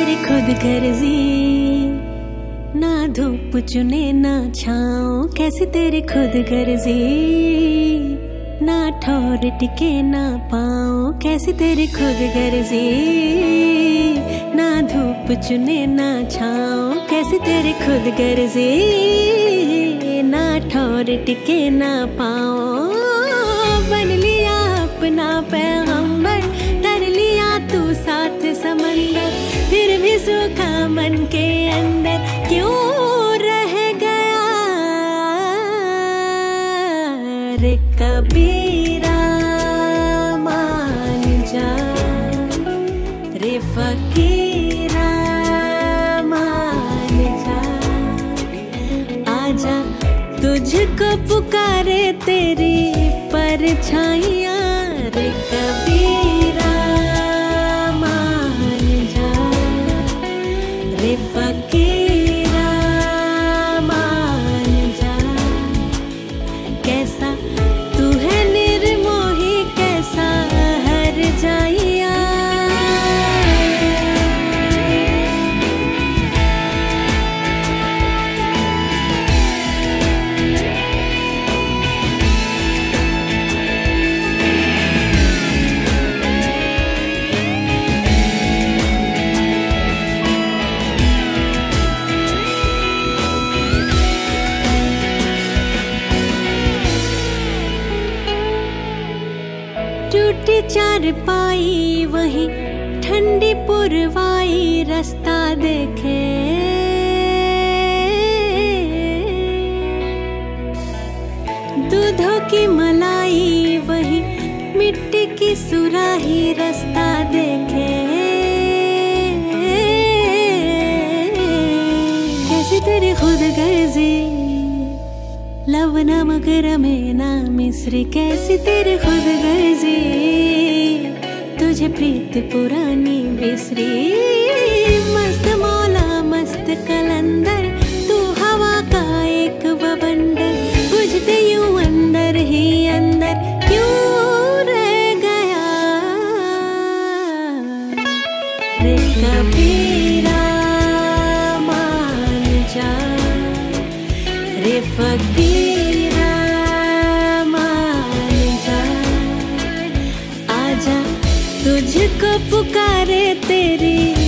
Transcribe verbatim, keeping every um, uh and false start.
तेरी खुद गर्जी, ना धूप चुने ना छाँव, कैसी तेरी खुद गर्जी, ना ठौर टिके ना पाँव, कैसी तेरी खुद गर्जी, ना धूप चुने ना छाँव, कैसी तेरी खुद गर्जी, ना ठौर टिके ना पाँव। बन लिया अपना पैगंबर, तर लिया तू साथ समंदर, फिर भी सूखा मन के अंदर क्यों रह गया रे कबीरा, मान जा रे फकीरा, मान जा, आजा तुझको पुकारे तेरी परछाइयाँ रे कबीरा, मान जा रे फकीरा, मान जा। कैसा तू है निर्मोही, कैसा हर जाइया, टूटी चारपाई वही ठंडी पुरवाई, रास्ता देखे दूधों की मलाई वही मिट्टी की सुराही, रास्ता देखे कैसी तेरी खुद गर्जी, लब ना मगर में ना मिस्री, कैसी तेरी खुद गर्जी, तुझे प्रीत पुरानी बिसरी। मस्त मौला मस्त कलंदर, तू हवा का एक बवंडर, बुझते यूं अंदर ही अंदर क्यों रह गया रे कबीरा, मान जा रे फकीरा, मान जा, आजा तुझको पुकारे तेरी